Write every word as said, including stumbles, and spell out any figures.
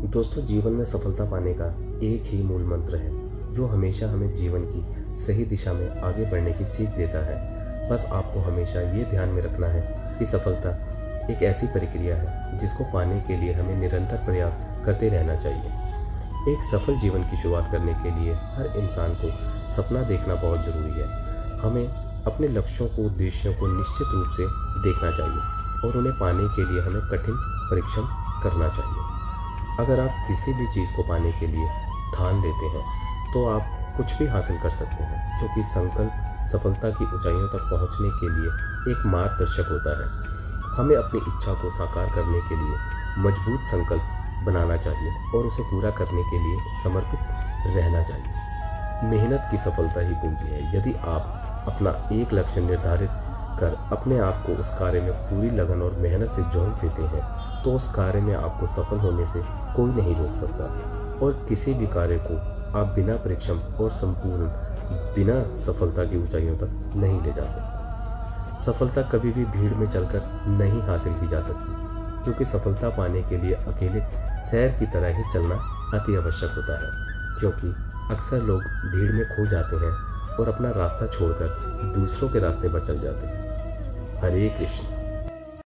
दोस्तों, जीवन में सफलता पाने का एक ही मूल मंत्र है जो हमेशा हमें जीवन की सही दिशा में आगे बढ़ने की सीख देता है। बस आपको हमेशा ये ध्यान में रखना है कि सफलता एक ऐसी प्रक्रिया है जिसको पाने के लिए हमें निरंतर प्रयास करते रहना चाहिए। एक सफल जीवन की शुरुआत करने के लिए हर इंसान को सपना देखना बहुत ज़रूरी है। हमें अपने लक्ष्यों को, उद्देश्यों को निश्चित रूप से देखना चाहिए और उन्हें पाने के लिए हमें कठिन परिश्रम करना चाहिए। अगर आप किसी भी चीज़ को पाने के लिए ठान लेते हैं तो आप कुछ भी हासिल कर सकते हैं, क्योंकि संकल्प सफलता की ऊंचाइयों तक पहुंचने के लिए एक मार्गदर्शक होता है। हमें अपनी इच्छा को साकार करने के लिए मजबूत संकल्प बनाना चाहिए और उसे पूरा करने के लिए समर्पित रहना चाहिए। मेहनत की सफलता ही कुंजी है। यदि आप अपना एक लक्ष्य निर्धारित कर अपने आप को उस कार्य में पूरी लगन और मेहनत से झोंक देते हैं तो उस कार्य में आपको सफल होने से कोई नहीं रोक सकता, और किसी भी कार्य को आप बिना परिश्रम और संपूर्ण बिना सफलता की ऊंचाइयों तक नहीं ले जा सकते। सफलता कभी भी भीड़ में चलकर नहीं हासिल की जा सकती, क्योंकि सफलता पाने के लिए अकेले सैर की तरह ही चलना अति आवश्यक होता है। क्योंकि अक्सर लोग भीड़ में खो जाते हैं और अपना रास्ता छोड़कर दूसरों के रास्ते पर चल जाते हैं। हरे कृष्ण।